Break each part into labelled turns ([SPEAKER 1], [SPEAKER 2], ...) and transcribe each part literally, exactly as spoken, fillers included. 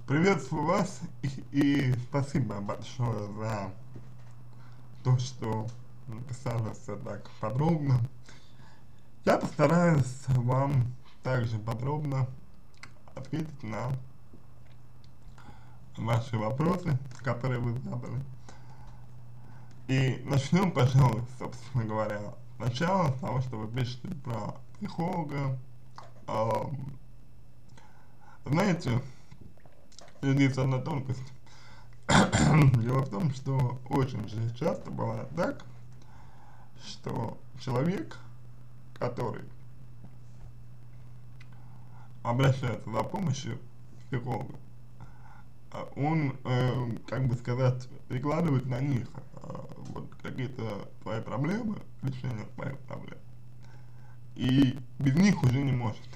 [SPEAKER 1] Приветствую вас и, и спасибо большое за то, что написали все так подробно. Я постараюсь вам также подробно ответить на ваши вопросы, которые вы задали. И начнем, пожалуй, собственно говоря, сначала с того, что вы пишете про психолога. Эм, знаете, здесь одна тонкость. Дело в том, что очень же часто бывает так, что человек, который обращается за помощью к психологу, а он, э, как бы сказать, перекладывает на них э, вот какие-то свои проблемы, решение своих проблем, и без них уже не может.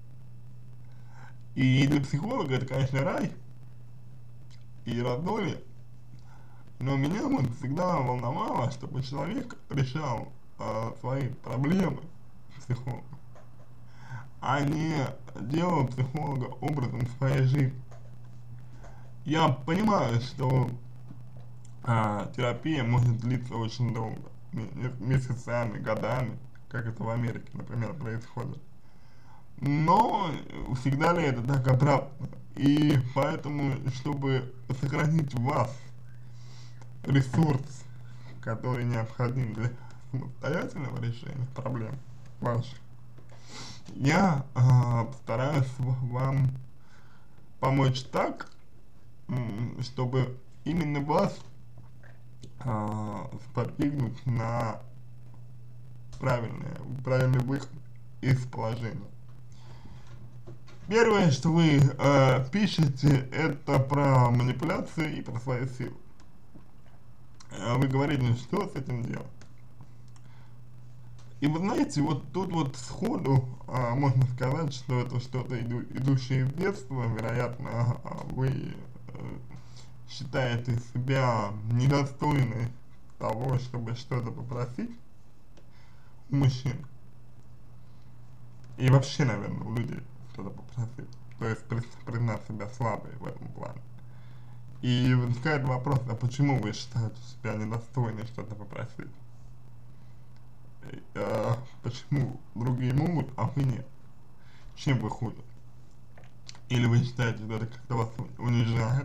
[SPEAKER 1] И для психолога это, конечно, рай и раздолье, но меня вот всегда волновало, чтобы человек решал э, свои проблемы с психологом, а не делал психолога образом своей жизни. Я понимаю, что а, терапия может длиться очень долго, месяцами, годами, как это в Америке, например, происходит. Но всегда ли это так оправдано? И поэтому, чтобы сохранить в вас ресурс, который необходим для самостоятельного решения проблем ваших, я э, постараюсь вам помочь так, чтобы именно вас э, сподвигнуть на правильный, правильный выход из положения. Первое, что вы э, пишете, это про манипуляции и про свои силы. Вы говорите, что с этим делать. И вы знаете, вот тут вот сходу а, можно сказать, что это что-то иду, идущее из детства, вероятно, а, вы а, считаете себя недостойной того, чтобы что-то попросить у мужчин. И вообще, наверное, у людей что-то попросить. То есть признать себя слабой в этом плане. И возникает вопрос, а почему вы считаете себя недостойной что-то попросить? А, почему другие могут, а вы нет? Чем вы хуже? Или вы считаете, что это как-то вас унижает?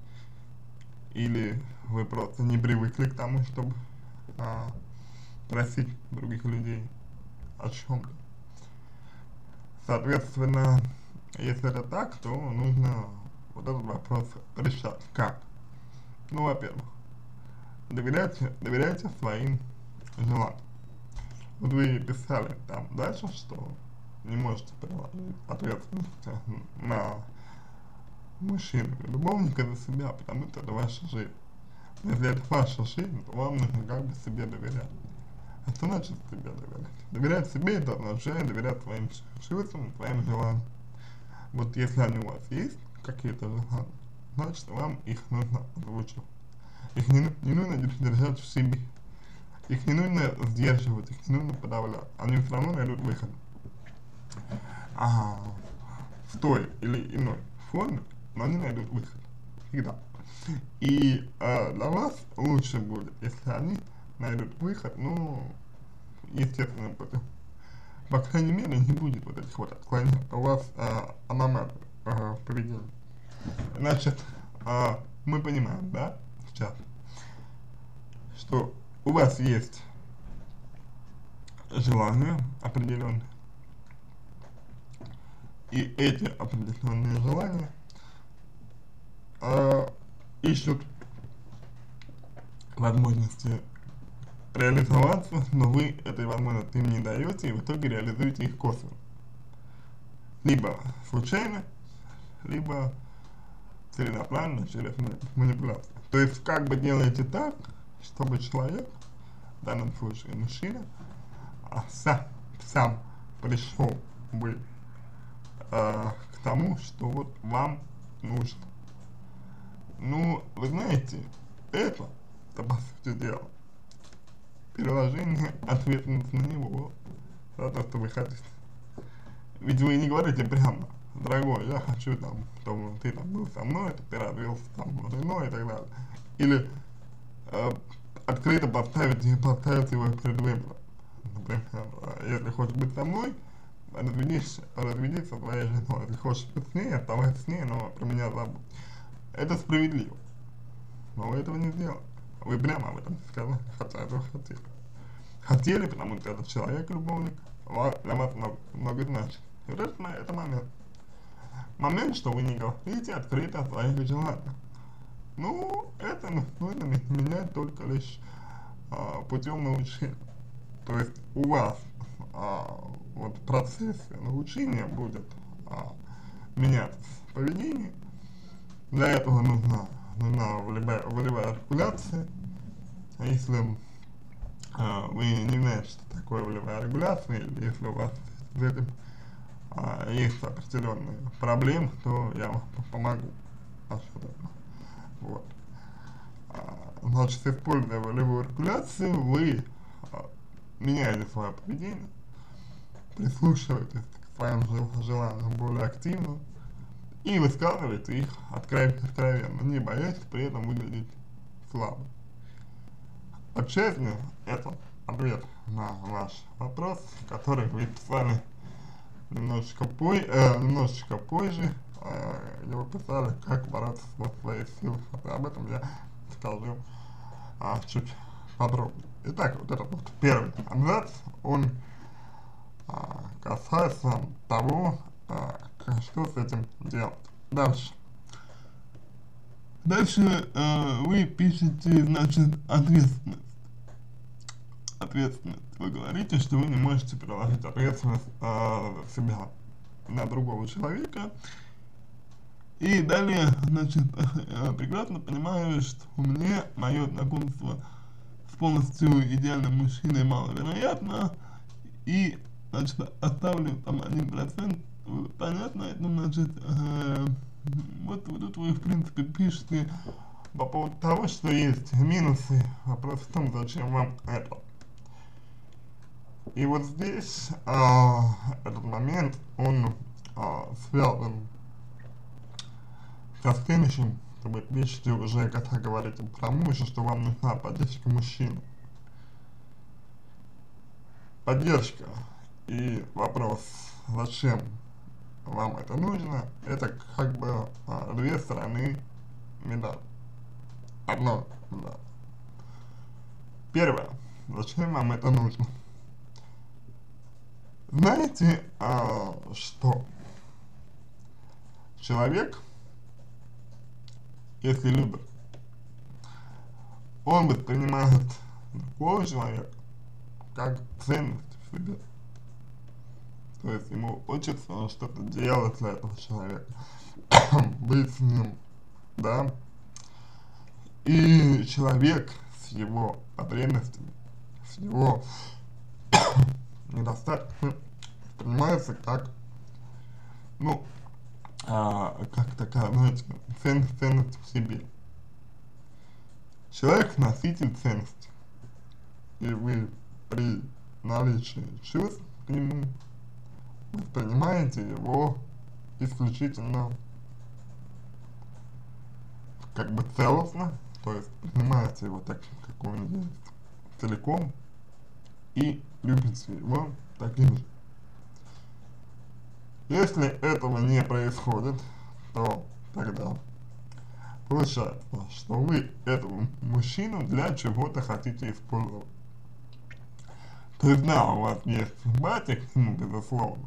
[SPEAKER 1] Или вы просто не привыкли к тому, чтобы а, просить других людей о чем-то? Соответственно, если это так, то нужно вот этот вопрос решать. Как? Ну, во-первых, доверяйте, доверяйте своим желаниям. Вот вы писали там дальше, что не можете переложить ответственность на мужчину или любовника за себя, потому что это ваша жизнь. Если это ваша жизнь, то вам нужно как бы себе доверять. А что значит себе доверять? Доверять себе — это означает доверять своим чувствам, своим желаниям. Вот если они у вас есть, какие-то желания, значит вам их нужно озвучивать. Их не, не нужно держать в себе. Их не нужно сдерживать, их не нужно подавлять. Они все равно найдут выход. А, в той или иной форме, но они найдут выход. Всегда. И а, для вас лучше будет, если они найдут выход, ну, естественным путем. По крайней мере, не будет вот этих вот отклонений у вас а, аномалий а, в поведении. Значит, а, мы понимаем, да, сейчас, что у вас есть желания определенные, и эти определенные желания э, ищут возможности реализоваться, но вы этой возможности им не даете, и в итоге реализуете их косвенно. Либо случайно, либо целенаправленно через манипуляцию. То есть как бы делаете так, чтобы человек, в данном случае мужчина, а сам, сам пришел бы э, к тому, что вот вам нужно. Ну, вы знаете, это, это по сути дела, переложение ответственности на него за то, что вы хотите. Ведь вы не говорите прямо, дорогой, я хочу там, чтобы ты там был со мной, ты развился там с женой и так далее. Или э, открыто поставить, поставить его перед выбором. Например, э, если хочешь быть со мной, разведись, разведись со твоей женой. Если хочешь быть с ней, оставайся с ней, но про меня забудь. Это справедливо. Но вы этого не сделали. Вы прямо об этом сказали, хотя этого хотели. Хотели, потому что этот человек, любовник, для вас много, много значит. И вот это, это момент. Момент, что вы не говорите открыто о своих желаниях. Ну, это нужно менять только лишь а, путем научения. То есть у вас а, вот в процессе научения будет а, меняться поведение. Для этого нужна, нужна волевая, волевая регуляция. Если а, вы не знаете, что такое волевая регуляция, или если у вас с этим а, есть определенные проблемы, то я вам помогу. Вот. А, значит, используя волевую регуляцию, вы а, меняете свое поведение, прислушиваетесь к своим желаниям более активно и высказываете их откровенно, не боясь при этом выглядеть слабо. Отчасти это ответ на ваш вопрос, который вы писали немножечко, пой, э, немножечко позже, э, где вы писали, как бороться со своей силой. Об этом я скажу а, чуть подробнее. Итак, вот этот вот первый абзац, он а, касается того, а, что с этим делать. Дальше. Дальше э, вы пишете, значит, ответственность. Ответственность. Вы говорите, что вы не можете переложить ответственность э, себя на другого человека. И далее, значит, я прекрасно понимаю, что мне мое знакомство с полностью идеальным мужчиной маловероятно. И, значит, оставлю там один процент. Понятно, это, значит, э, вот, вот тут вы, в принципе, пишете по поводу того, что есть минусы. Вопрос в том, зачем вам это. И вот здесь а, этот момент, он а, связан со следующим, что вы пишете уже, когда говорите про мужа, что вам нужна поддержка мужчины. Поддержка и вопрос, зачем вам это нужно, это как бы а, две стороны медали. Одно, да. Первое, зачем вам это нужно? Знаете, а, что человек, если любит, он воспринимает другого человека как ценность в себе. То есть ему хочется что-то делать для этого человека, быть с ним, да. И человек с его потребностями, с его недостатками воспринимается как, ну, а, как такая, знаете, ценность, ценность в себе. Человек носитель ценности, и вы при наличии чувств к нему воспринимаете его исключительно как бы целостно, то есть принимаете его так, как он есть, целиком, и любите его таким же. Если этого не происходит, то тогда получается, что вы этого мужчину для чего-то хотите использовать. То есть да, у вас есть симпатия к нему, безусловно,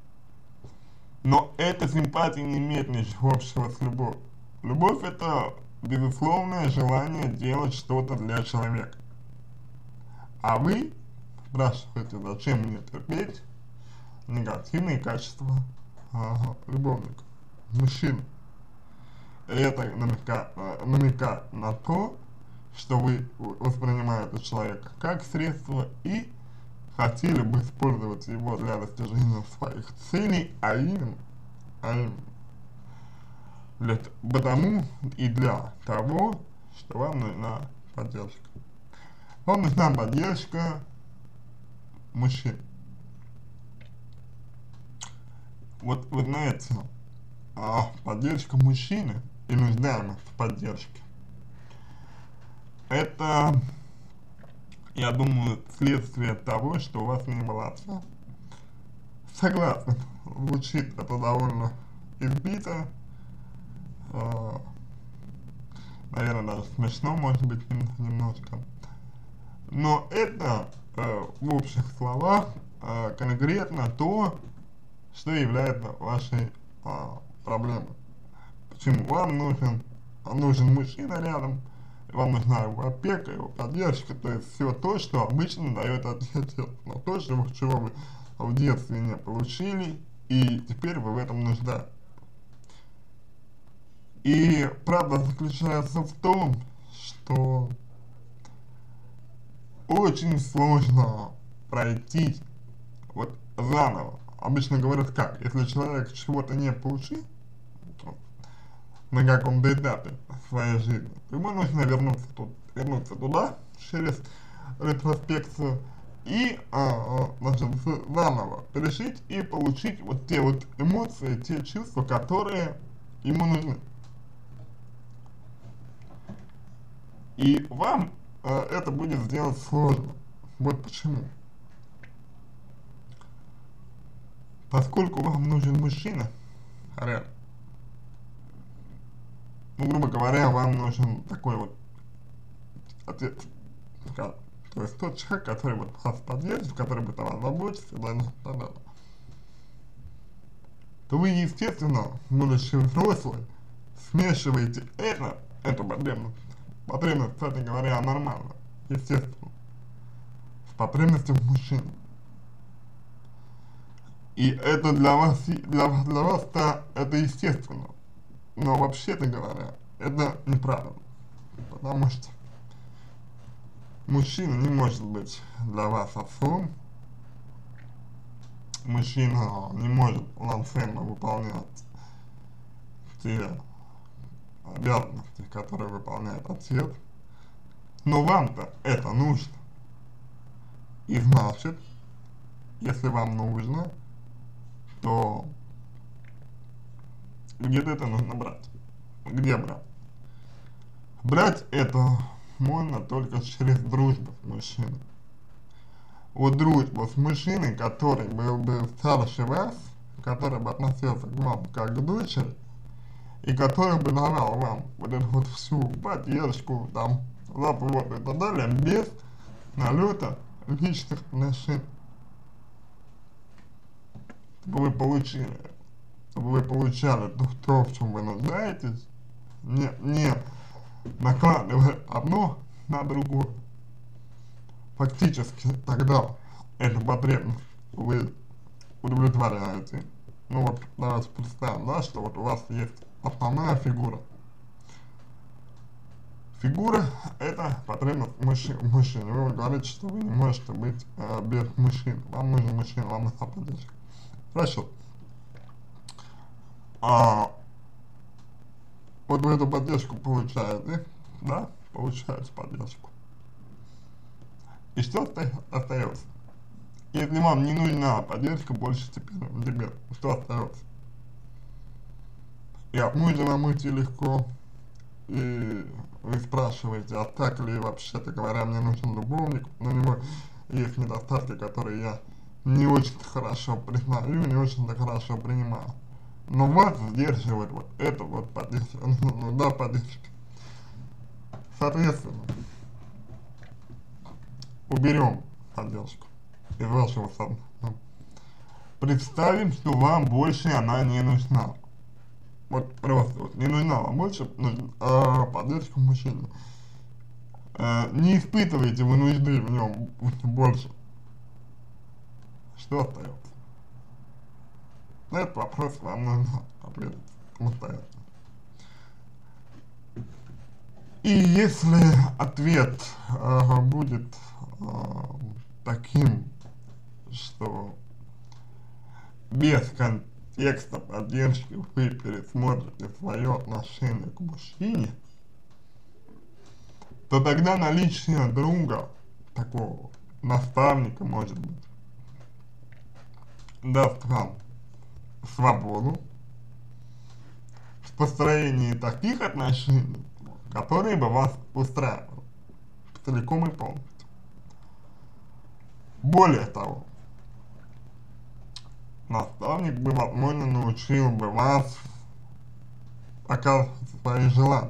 [SPEAKER 1] но эта симпатия не имеет ничего общего с любовью. Любовь — это безусловное желание делать что-то для человека. А вы спрашиваете, зачем мне терпеть негативные качества ага, любовника, мужчины. И это намека, намекает на то, что вы воспринимаете человека как средство и хотели бы использовать его для достижения своих целей, а именно, а именно для, потому и для того, что вам нужна поддержка. Вам нужна поддержка мужчин. Вот вы знаете, а, поддержка мужчины и нуждаемость в поддержке — это, я думаю, следствие того, что у вас не было отца. Согласен, звучит это довольно избито, э, наверное, даже смешно, может быть, немножко. Но это, э, в общих словах, э, конкретно то, что является вашей э, проблемой. Почему вам нужен, нужен мужчина рядом, вам нужна его опека, его поддержка, то есть все то, что обычно дает отец, но то, чего, чего вы в детстве не получили, и теперь вы в этом нуждаетесь. И правда заключается в том, что очень сложно пройти вот заново. Обычно говорят как, если человек чего-то не получил на каком-то этапе своей жизни, ему нужно вернуться, тут, вернуться туда через ретроспекцию и а, а, значит, заново пережить и получить вот те вот эмоции, те чувства, которые ему нужны. И вам а, это будет сделать сложно. Вот почему. Поскольку вам нужен мужчина, реально, ну, грубо говоря, вам нужен такой вот отец, то есть тот человек, который вот вас поддержит, который будет о вас заботиться, да, да, да, да, то вы, естественно, будучи взрослый, смешиваете это, эту потребность, потребность, кстати говоря, нормально, естественно, с потребностью в мужчине. И это для вас, для, для вас-то это естественно. Но вообще-то говоря, это неправильно. Потому что мужчина не может быть для вас отцом. Мужчина не может полноценно выполнять те обязанности, которые выполняет отец. Но вам-то это нужно. И значит, если вам нужно, то где-то это нужно брать. Где брать? Брать это можно только через дружбу с мужчиной. Вот дружба с мужчиной, который был бы старше вас, который бы относился к вам как к дочери, и который бы давал вам вот эту вот всю поддержку, там, заботу и так далее, без налета личных отношений. Чтобы вы получили, чтобы вы получали то, то, в чем вы нуждаетесь, не, не накладывая одно на другое. Фактически тогда эту потребность вы удовлетворяете. Ну вот, давайте представим, да, что вот у вас есть основная фигура. Фигура — это потребность мужчины. мужчины. Вы говорите, что вы не можете быть э, без мужчины. Вам нужен мужчина, вам нужна поддержка. Хорошо. А, вот вы эту поддержку получаете, да, получаете поддержку. И что остается? Если вам не нужна поддержка больше теперь, теперь что остается? И от мужа вам уйти легко, и вы спрашиваете, а так ли вообще-то говоря, мне нужен любовник, но у него есть недостатки, которые я не очень хорошо признаю, не очень хорошо принимаю. Но вас сдерживает вот это вот поддержка, ну да, поддержка. Соответственно, уберем поддержку из вашего сознания. Представим, что вам больше она не нужна. Вот просто вот не нужна вам больше а, поддержка мужчины. А, не испытываете вы нужды в нем больше. Что остается? На этот вопрос вам нужно ответить самостоятельно. И если ответ э, будет э, таким, что без контекста поддержки вы пересмотрите свое отношение к мужчине, то тогда наличие друга, такого наставника, может быть, даст вам свободу в построении таких отношений, которые бы вас устраивали целиком и полностью. Более того, наставник бы, возможно, научил бы вас оказывать свои желания,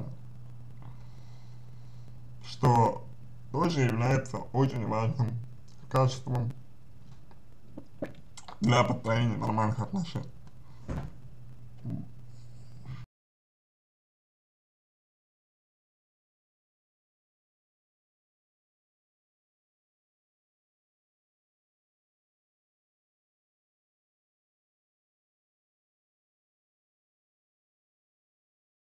[SPEAKER 1] что тоже является очень важным качеством для построения нормальных отношений.